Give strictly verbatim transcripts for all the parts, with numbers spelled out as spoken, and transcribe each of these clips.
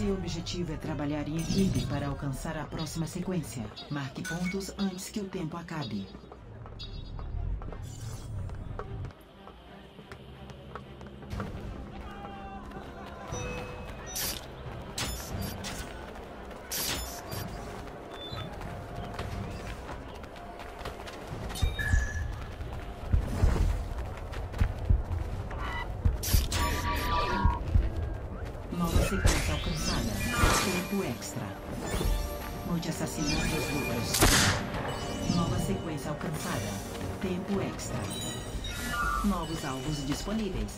Seu objetivo é trabalhar em equipe para alcançar a próxima sequência. Marque pontos antes que o tempo acabe. Nova sequência alcançada. Tempo extra. Multi-assassinatos duplos. Nova sequência alcançada. Tempo extra. Novos alvos disponíveis.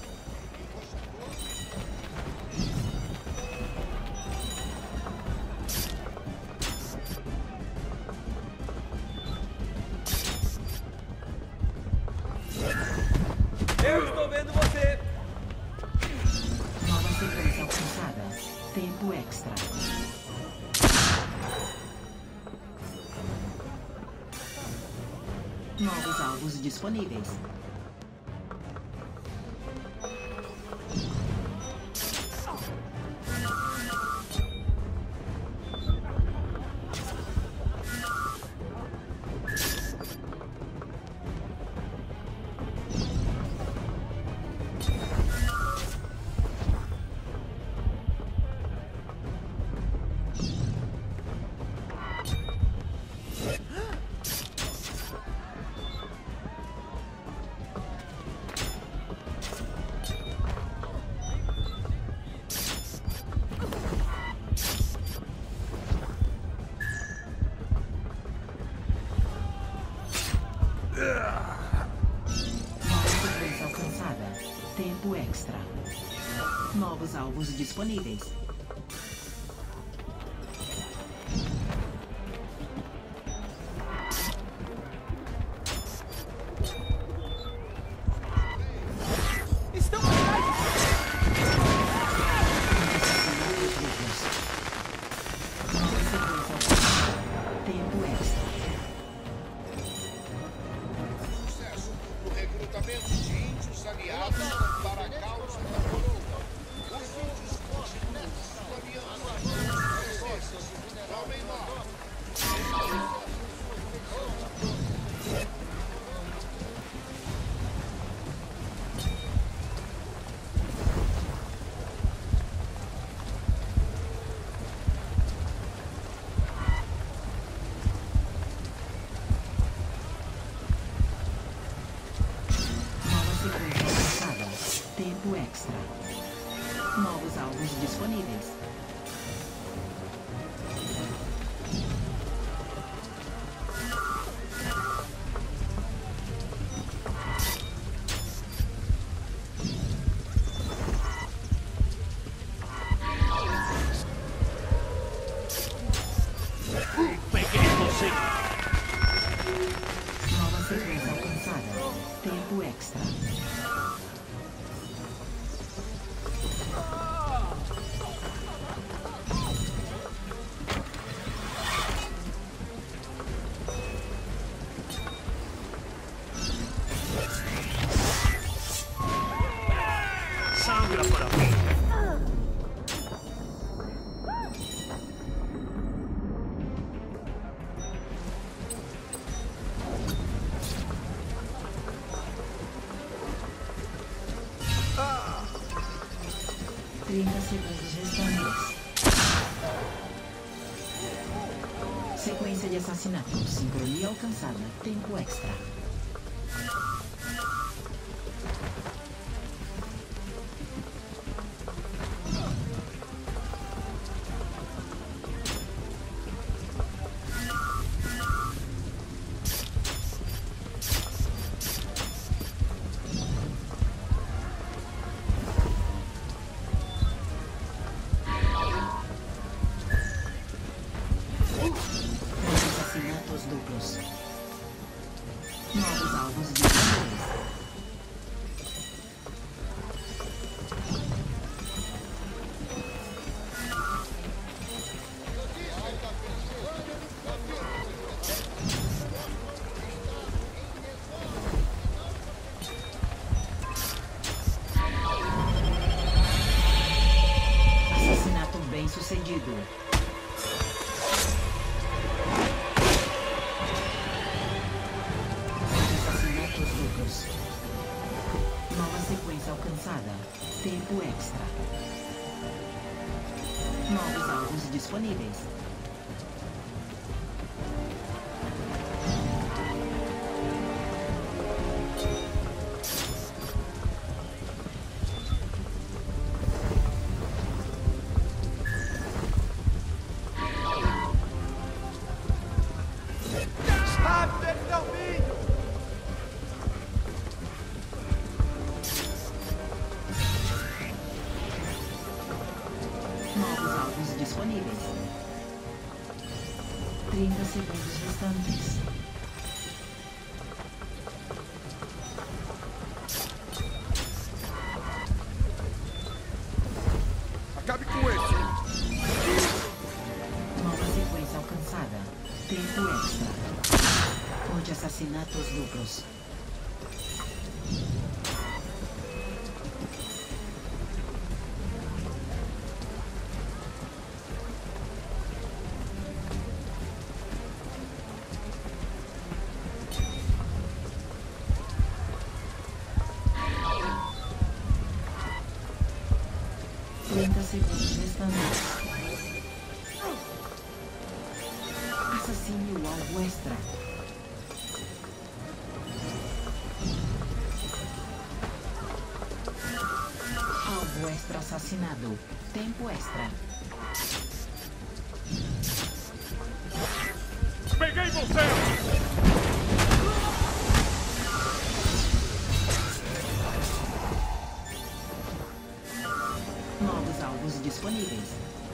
Eu estou vendo você! Nova sequência alcançada. Tempo extra. Novos alvos disponíveis. Nova sequência alcançada. Tempo extra. Novos alvos disponíveis. Estão atrás! Nova sequência alcançada. Tempo extra. Sucesso no recrutamento de índios aliados para a causa da coroa. Os índios continuam sua aliança. Forças, tomem lá. Sequência alcançada. Tempo extra. Novos alvos disponíveis. Peguei você! Nova sequência alcançada. Tempo extra. Sangra para mim! trinta segundos restantes. Sequência de assassinato. Sincronia alcançada. Tempo extra. Assassinatos duplos. Novos alvos disponíveis. Assassinato disponíveis. Novos alvos disponíveis. trinta segundos restantes. Acabe com esse. Nova sequência alcançada. Tempo extra. Conte assassinatos duplos. trinta segundos restantes. Assassine o alvo extra. Alvo extra assassinado. Tempo extra. Peguei você! Novos alvos disponíveis.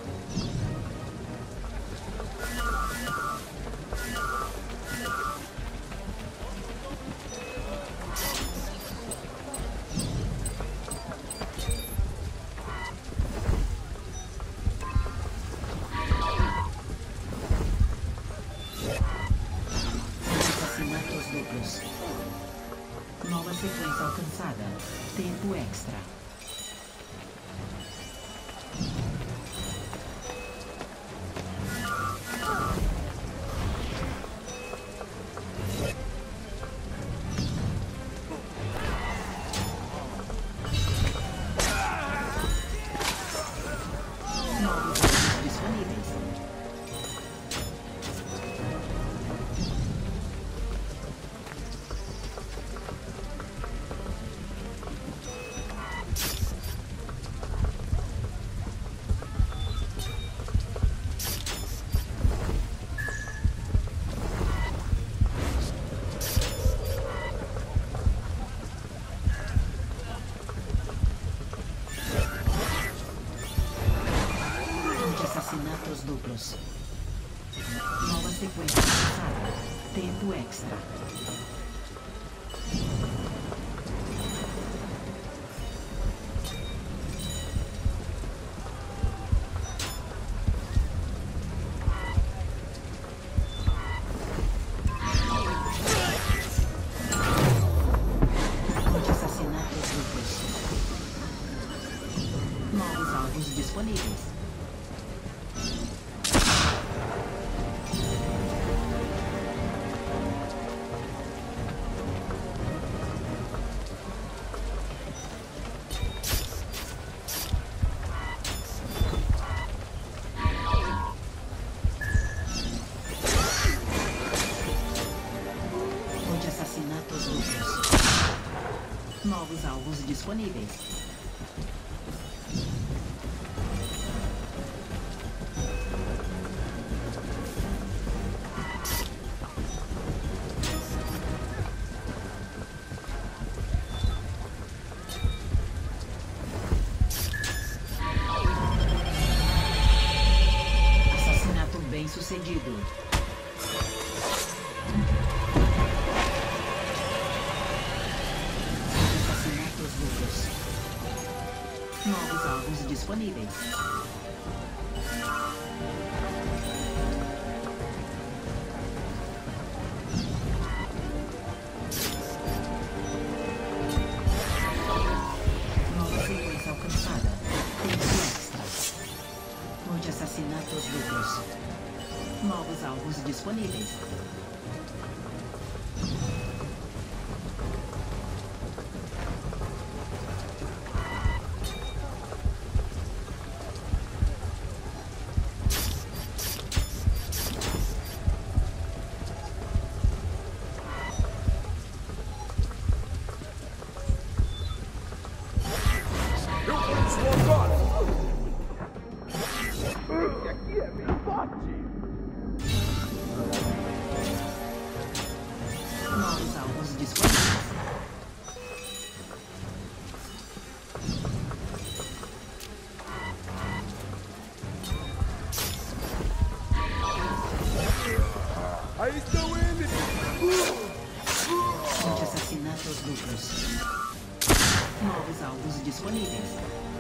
Assassinatos duplos. Nova sequência alcançada. Tempo extra. Novos alvos disponíveis. Assassinatos duplos. Nova sequência avançada. Tempo extra. Conte assassinatos duplos. Novos alvos disponíveis. Conte assassinatos duplos. Novos alvos disponíveis. Assassinato bem sucedido. Assassinatos duplos. Novos alvos disponíveis. Nova sequência alcançada. Tempo extra. Conte assassinatos duplos. Novos alvos disponíveis. Prendam ele! Conte assassinatos duplos. Novos alvos disponíveis.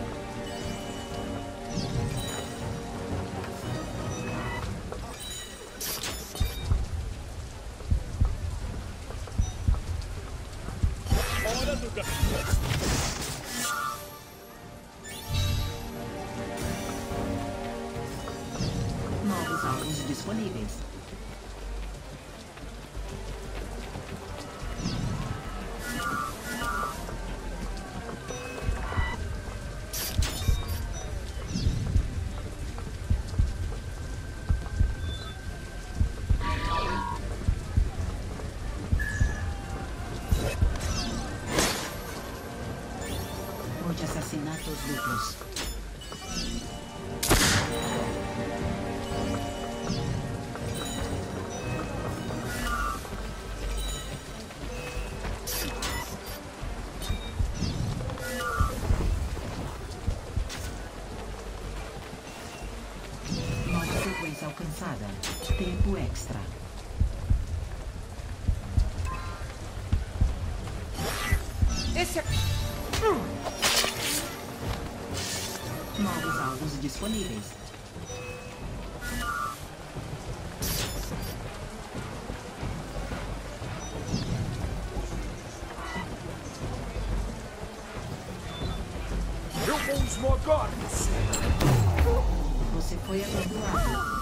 Hora do gato. Novos alvos disponíveis. Conte assassinatos duplos. Nova sequência alcançada. Tempo extra. Esse aqui. Novos alvos disponíveis. Eu vou esmagar você! Você foi atordoado.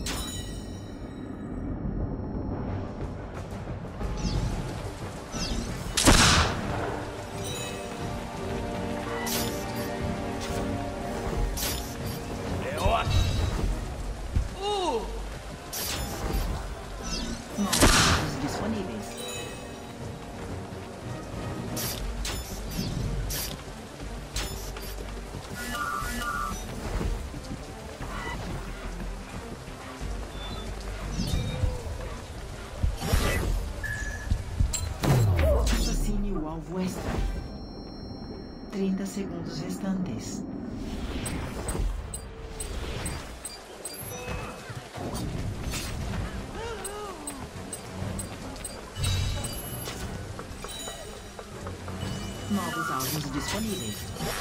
É hora. Uh! Novos alvos disponíveis. Assassine o alvo extra. trinta segundos restantes. Novos alvos disponíveis.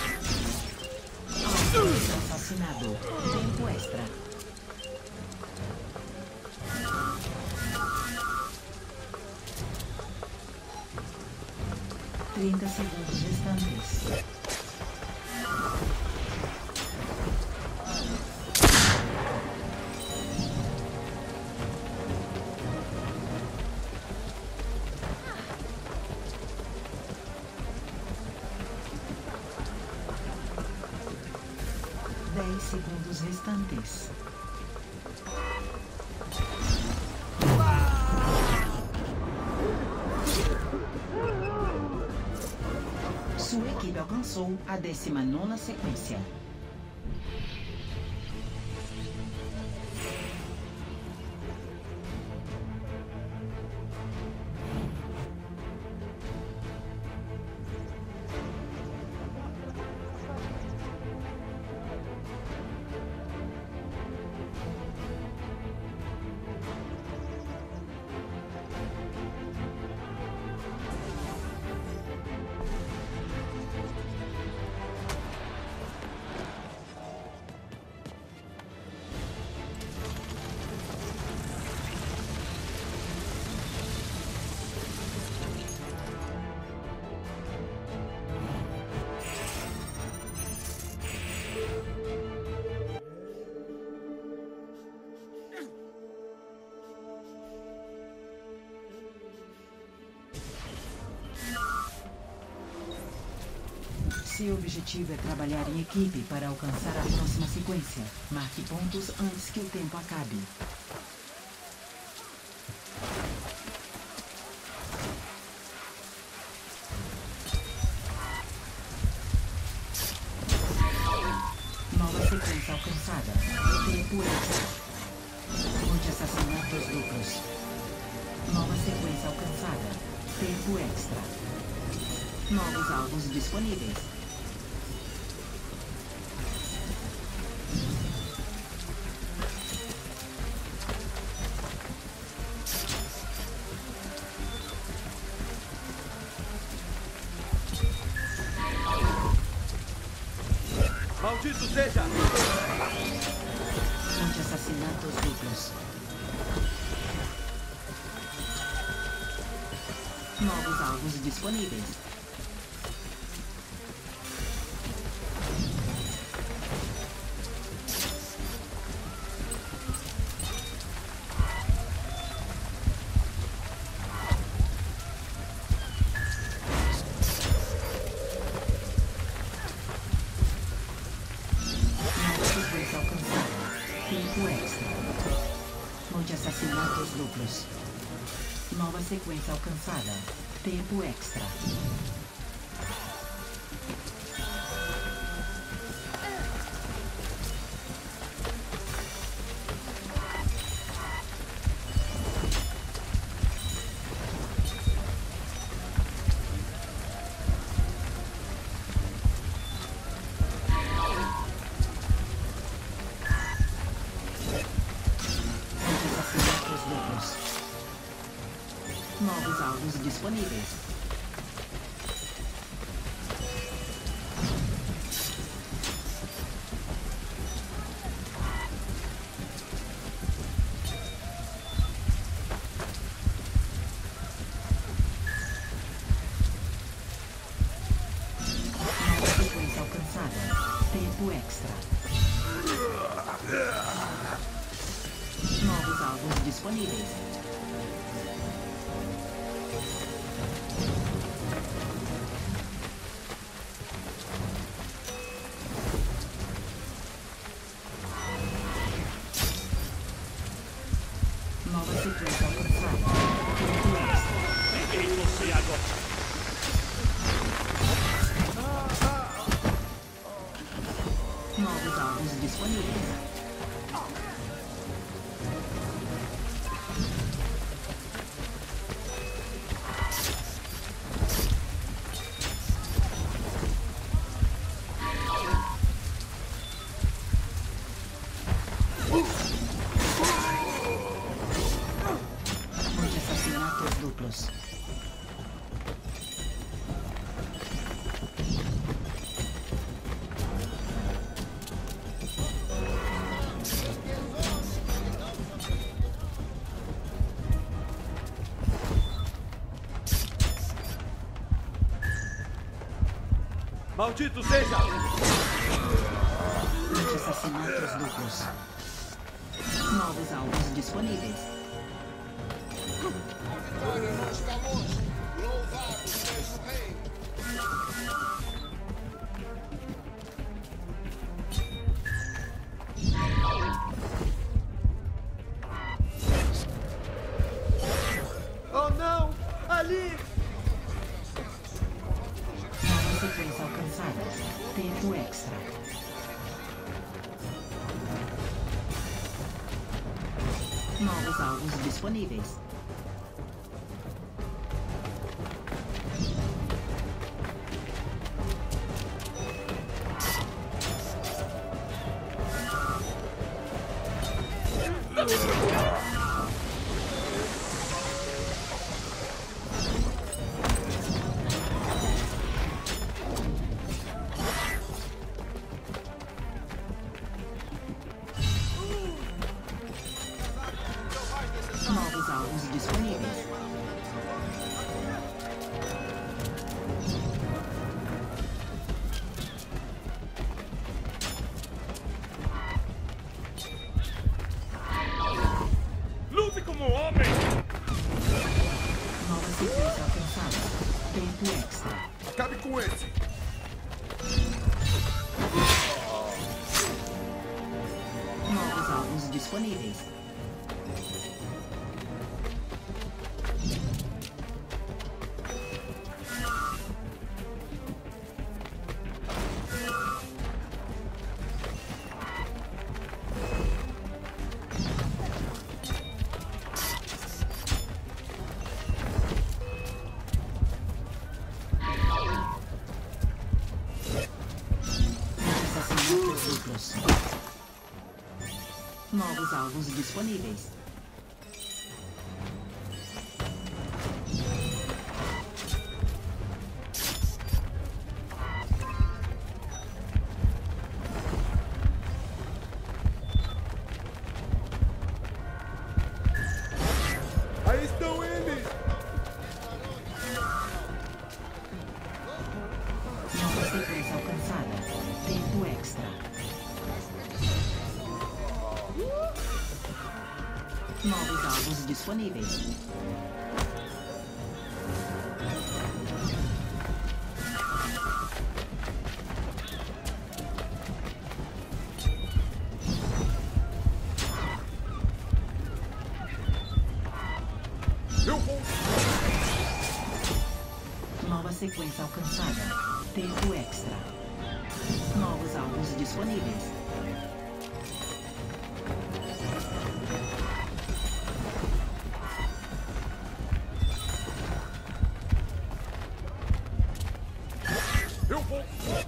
Alvo assassinado. Tempo extra. trinta segundos restantes. dez segundos restantes. Sua equipe alcançou a décima nona sequência. Seu objetivo é trabalhar em equipe para alcançar a próxima sequência. Marque pontos antes que o tempo acabe. Nova sequência alcançada. Tempo extra. Conte assassinatos duplos. Nova sequência alcançada. Tempo extra. Novos alvos disponíveis. Maldito seja! Anti-assassinatos duplos. Novos alvos disponíveis. Tempo extra. Anti-assassinatos duplos. Nova sequência alcançada. Tempo extra. Novos alvos disponíveis. Nova sequência alcançada. Tempo extra. Novos alvos disponíveis. Nova sequência alcançada. Tempo extra. Peguei você agora! Novos alvos disponíveis. Anti-assassinatos duplos. Maldito seja! Anti-assassinatos duplos. Novos alvos disponíveis. Vitória não está longe. Louvado seja o rei. Oh não! Ali! Nova sequência alcançada. Tempo extra. Novos alvos disponíveis. Novos alvos disponíveis. Lute como um homem! Nova sequência alcançada. Tempo extra. Acabe com esse. Novos alvos disponíveis. Assassinatos duplos. Novos alvos disponíveis. extra. Novos alvos disponíveis. Nova sequência alcançada. Tempo extra. Novos alvos disponíveis. Eu vou.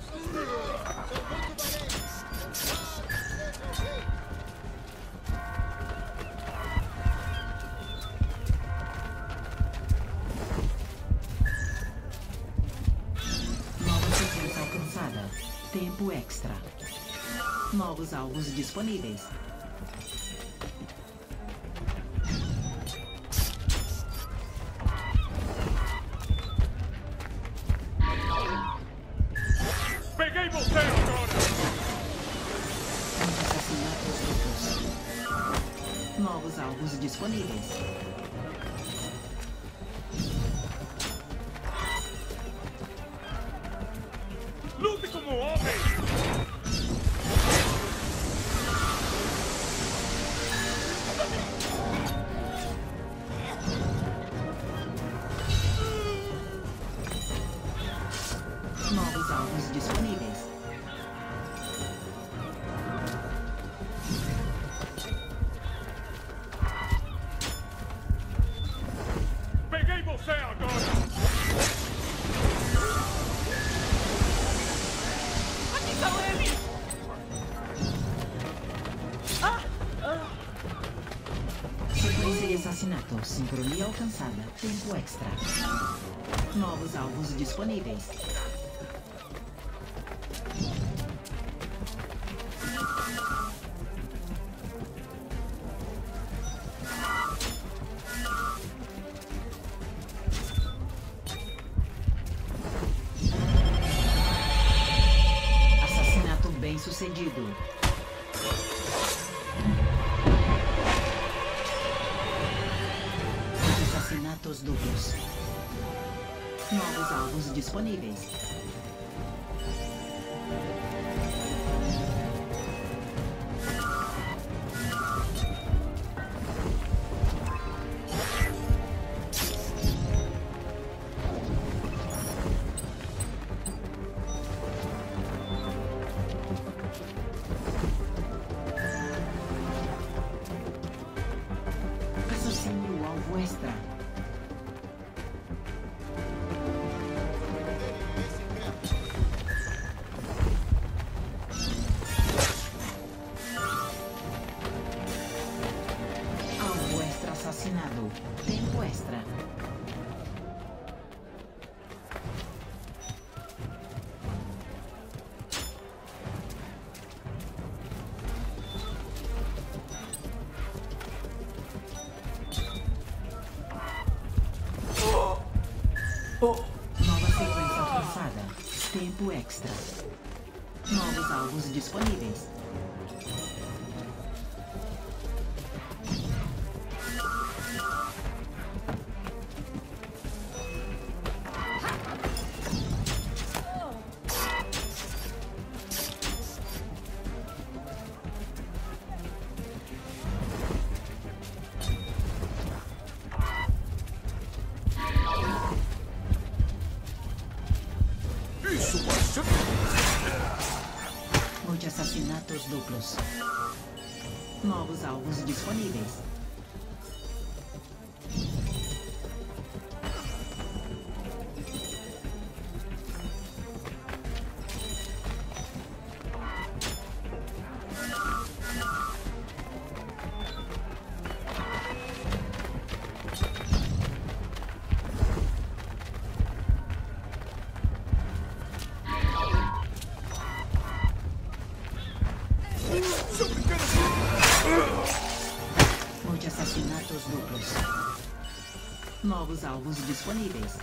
Tempo extra. Novos alvos disponíveis. Peguei você agora! Assassinatos duplos. Novos alvos disponíveis. Lute como homem! Novos alvos disponíveis. Peguei você agora! Sequência de assassinato. Sincronia alcançada. Tempo extra. Novos alvos disponíveis. Assassinato bem sucedido. Assassinatos duplos. Novos alvos disponíveis. Assassine o alvo extra. Alvo extra assassinado. Tempo extra. Nova sequência alcançada. Tempo extra. Novos alvos disponíveis. Isso vai ser... Multi-assassinatos duplos. Novos alvos disponíveis. Multi-assassinatos duplos. Novos alvos disponíveis.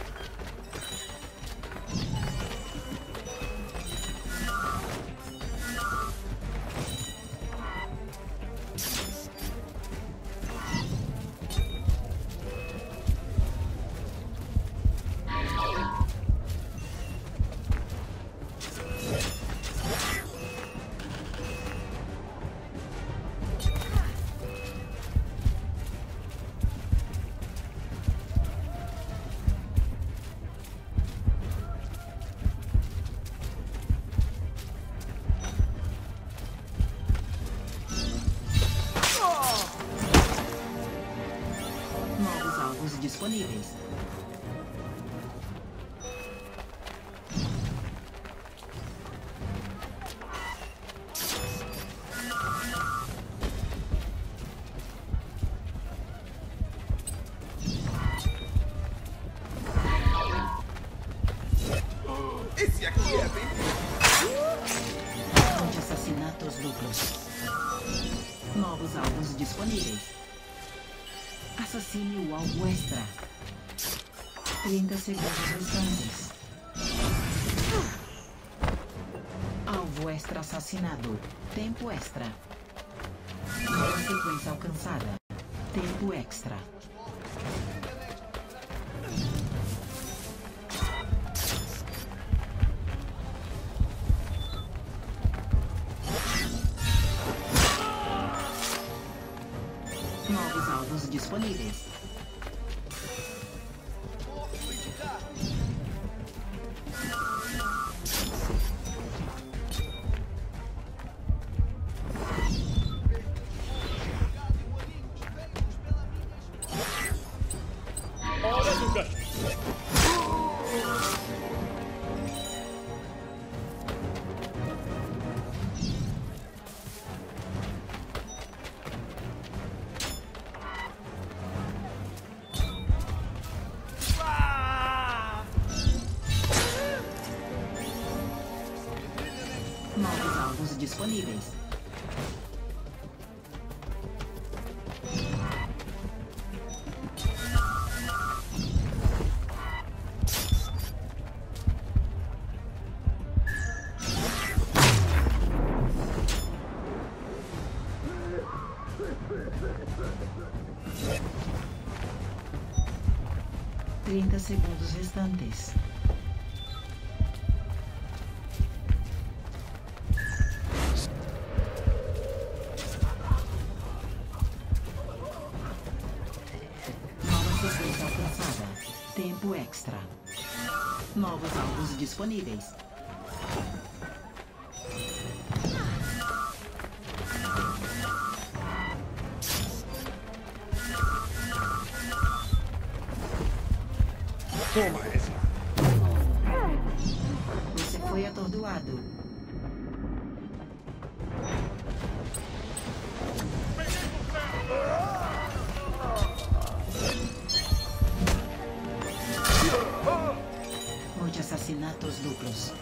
disponíveis. Esse aqui é bem... Assassinatos duplos. Novos alvos disponíveis. Assassine o alvo extra. trinta segundos restantes. Alvo extra assassinado. Tempo extra. Nova sequência alcançada. Tempo extra. Novos alvos disponíveis. Hora do gasto. Novos alvos disponíveis. Trinta segundos restantes. Sequência alcançada. Tempo extra. Novos alvos disponíveis. Toma essa. Você foi atordoado. Assassinatos duplos.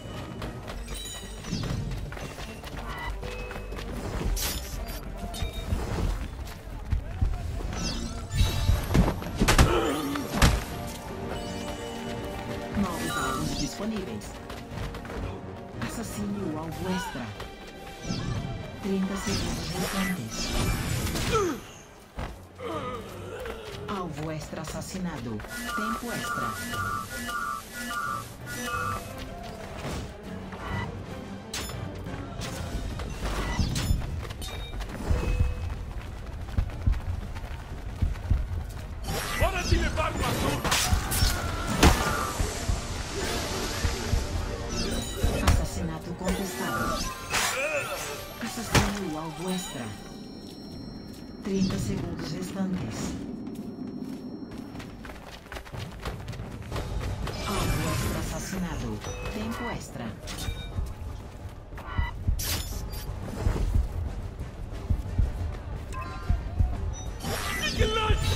Novos alvos disponíveis. Assassine o alvo extra. trinta segundos restantes. Alvo extra assassinado. Tempo extra. Hora de levar uma surra. Assassinato contestado. Assassine o alvo extra. trinta segundos restantes. Alvo extra assassinado. Tempo extra. Fique longe.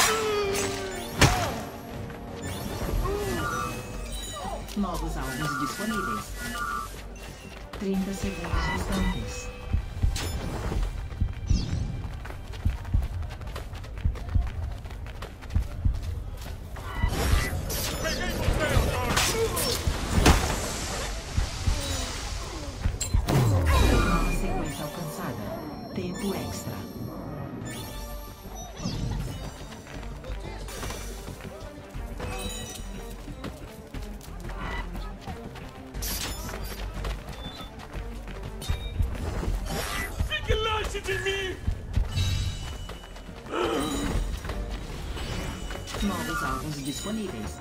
Novos alvos disponíveis. trinta segundos restantes. Peguei você agora. Nova sequência alcançada. Tempo extra. Fique longe de mim. Novos alvos disponíveis.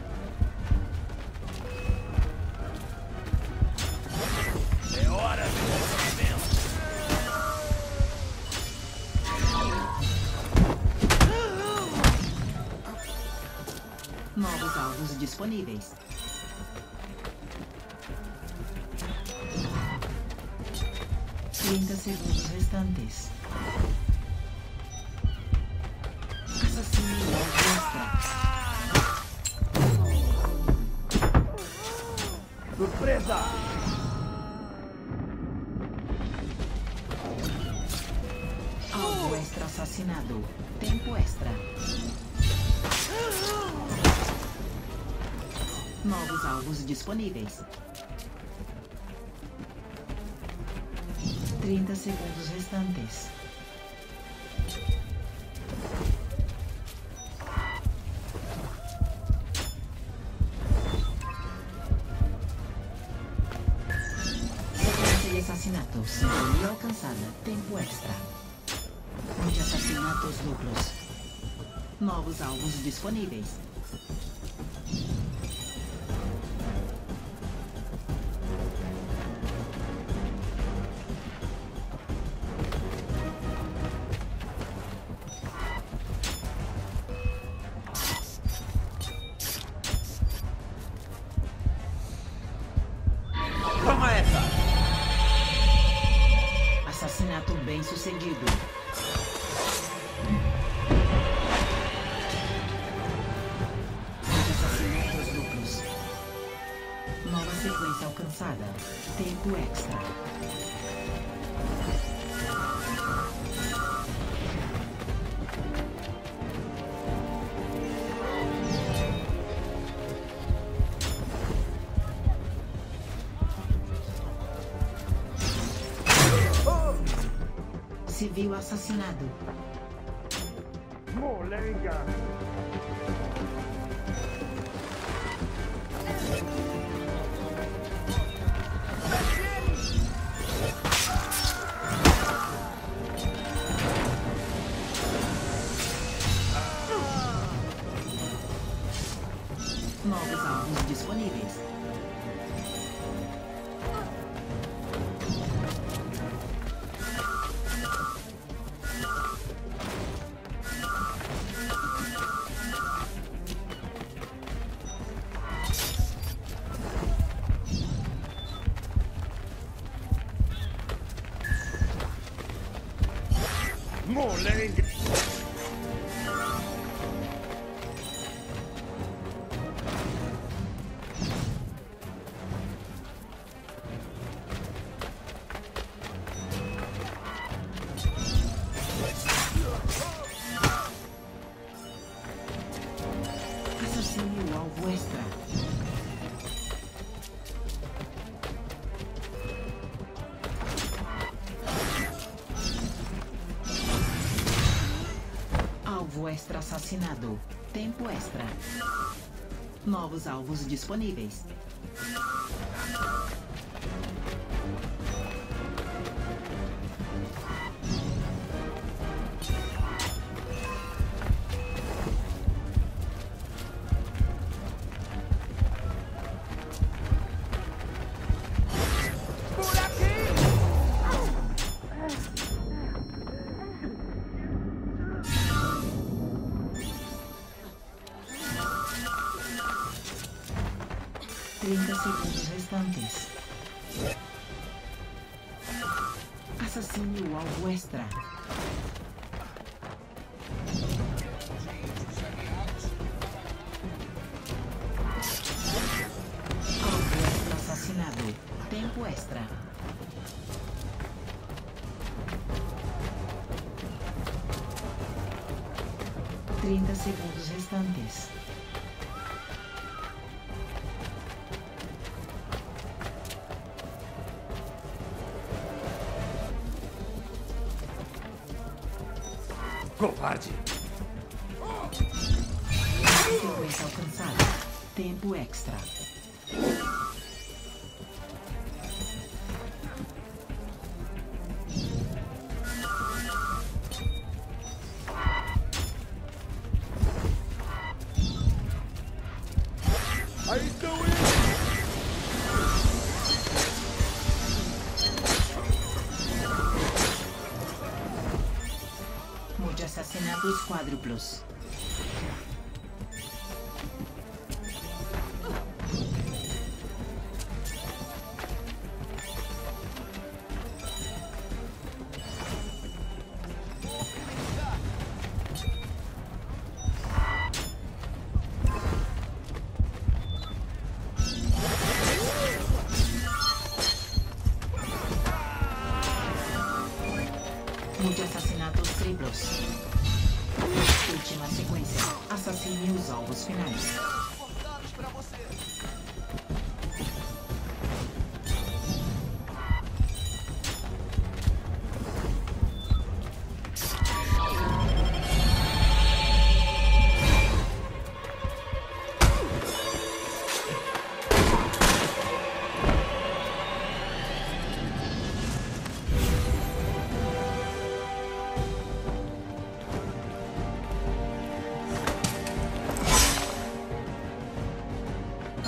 É hora de alvos disponíveis. Trinta segundos restantes. Assassine o alvo extra. Surpresa! Alvo extra assassinado. Tempo extra. Novos alvos disponíveis. Trinta segundos restantes. Sequência de assassinatos. Sintonia alcançada. Tempo extra. De assassinatos duplos. Novos alvos disponíveis. Toma essa! Assassinato bem sucedido. Assassinatos duplos. Nova sequência alcançada. Tempo extra. Civil assassinado. Molenga! Novos alvos disponíveis. Molenga! Assassine o alvo extra. Alvo extra assassinado. Tempo extra. Novos alvos disponíveis. Trinta segundos restantes. Assassine o alvo extra. Alvo extra assassinado. Tempo extra. Trinta segundos restantes. Covarde! Sequência alcançada. Tempo extra. Aí estão eles! De assassinatos quádruplos. Turno de assassinatos triplos. Última sequência. Assassine os alvos finais. Cortados pra você.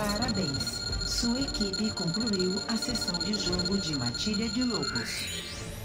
Parabéns! Sua equipe concluiu a sessão de jogo de Matilha de Lobos.